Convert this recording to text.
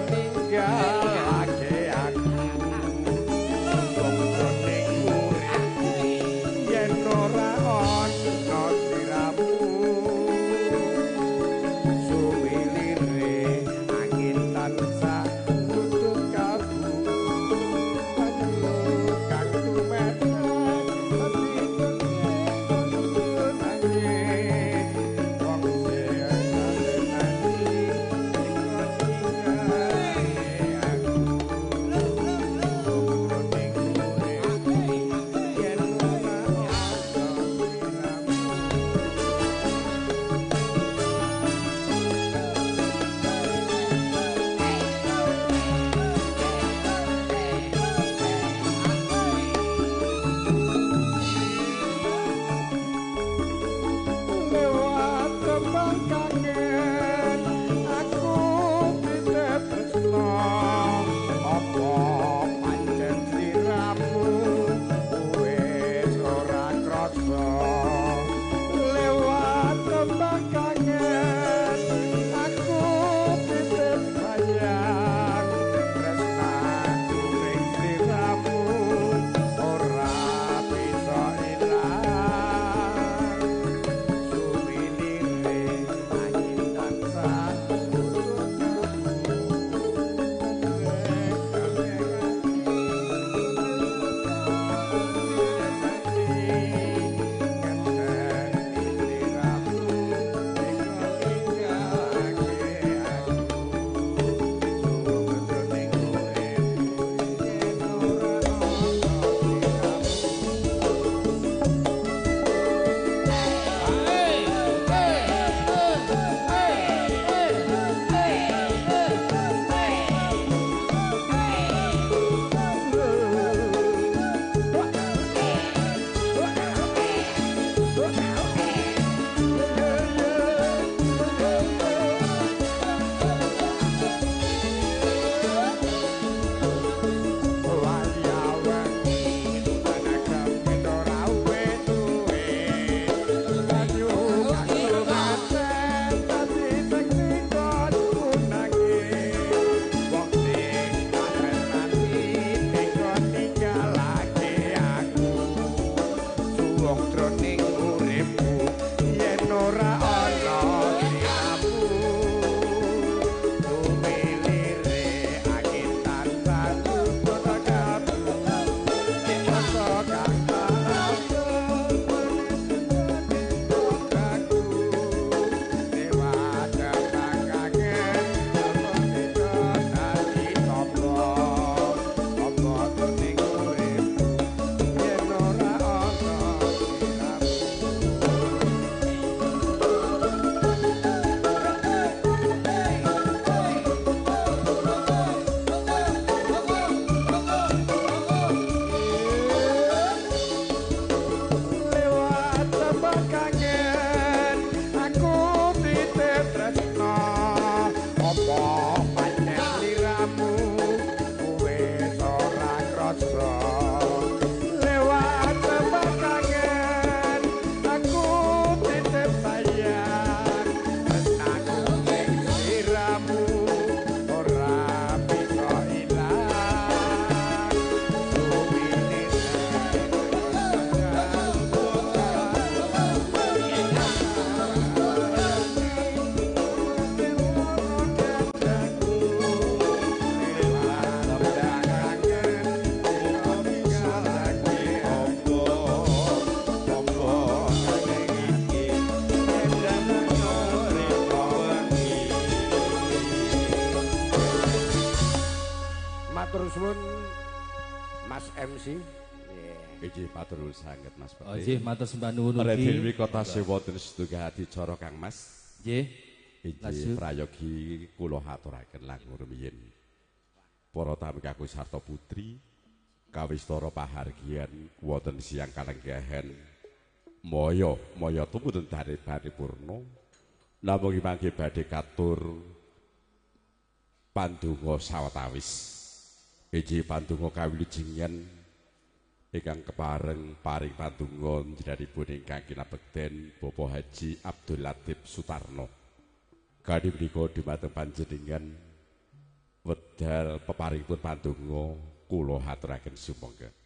ninggalake aku wong jroning urip yen ora ana sliramu suwilire angin tansah nutup kamu kang tumetek ati wong lewat tembang kangen aku titip tresno apa pancen sliramu wis ora krasa lewat tembang kangen aku titip sayang tresnaku ning sliramu ora bisa ilang suwilire angin tansah Mas MC. Iki matur sanget Mas Bekti. Oh nggih, matur sembah nuwun ugi. ugi. Menawi kota wonten setunggal adicara Kang Mas. Nggih. Iki prayogi kula aturaken langur rumiyin. Para tamu kakung sarta putri kawistara pahargyan wonten siang kalenggahan moyo tumutun dari paripurna. Namung mangke badhe katur pandonga sawetawis. Iki pandonga kawilujengan ingkang kepareng paring pandonga njenenganipun ingkang kinabekten Bapak Haji Abdul Latif Sutarno. Kadhi menika dhumateng panjenengan wedal peparingipun pandonga kula haturaken sumangga.